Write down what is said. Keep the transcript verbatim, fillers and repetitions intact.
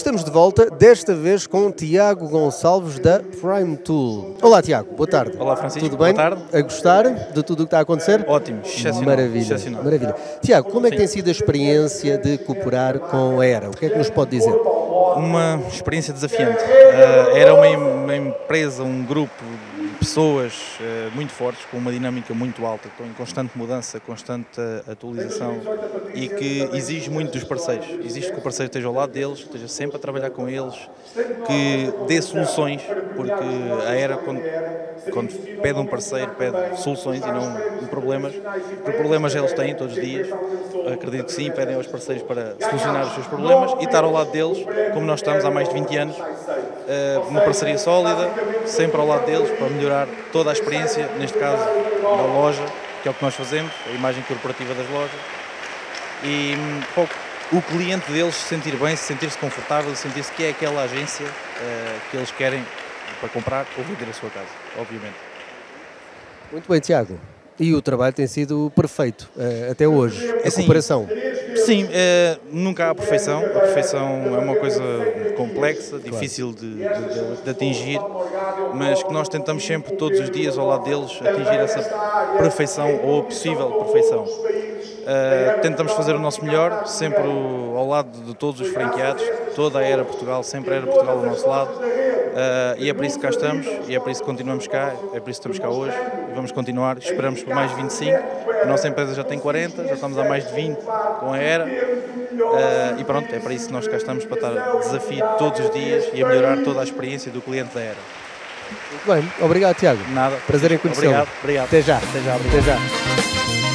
estamos de volta, desta vez com Tiago Gonçalves da Prime Tool. Olá Tiago, boa tarde. Olá Francisco, tudo bem? Boa tarde. A gostar de tudo o que está a acontecer? Ótimo, excepcional. Maravilha, excepcional. maravilha. Tiago, como é que Sim. tem sido a experiência de cooperar com a Era? O que é que nos pode dizer? Uma experiência desafiante. Uh, era uma, uma empresa, um grupo de pessoas uh, muito fortes, com uma dinâmica muito alta, que estão em constante mudança, constante atualização e que exige muito dos parceiros. Exige que o parceiro esteja ao lado deles, que esteja sempre a trabalhar com eles, que dê soluções, porque a Era, quando, quando pede um parceiro, pede soluções e não problemas, porque problemas eles têm todos os dias. Acredito que sim, pedem aos parceiros para solucionar os seus problemas e estar ao lado deles, como nós estamos há mais de vinte anos, uma parceria sólida, sempre ao lado deles para melhorar toda a experiência, neste caso da loja, que é o que nós fazemos, a imagem corporativa das lojas, e pouco, o cliente deles se sentir bem, se sentir-se confortável, sentir-se que é aquela agência que eles querem para comprar ou vender a sua casa, obviamente. Muito bem, Tiago. E o trabalho tem sido perfeito uh, até hoje, a assim, cooperação. Sim, é, nunca há a perfeição. A perfeição é uma coisa complexa, difícil de, de, de atingir, mas que nós tentamos sempre, todos os dias, ao lado deles, atingir essa perfeição ou possível perfeição. Uh, tentamos fazer o nosso melhor, sempre ao lado de todos os franqueados, toda a Era Portugal, sempre a Era Portugal ao nosso lado. Uh, e é por isso que cá estamos, e é por isso que continuamos cá, é por isso que estamos cá hoje e vamos continuar, esperamos por mais vinte e cinco, a nossa empresa já tem quarenta, já estamos há mais de vinte com a Era, uh, e pronto, é para isso que nós cá estamos, para estar a desafio todos os dias e a melhorar toda a experiência do cliente da Era. Muito bem, obrigado Tiago. Nada. Prazer em conhecê-lo. Obrigado, obrigado. Até já. Até já, obrigado. Até já.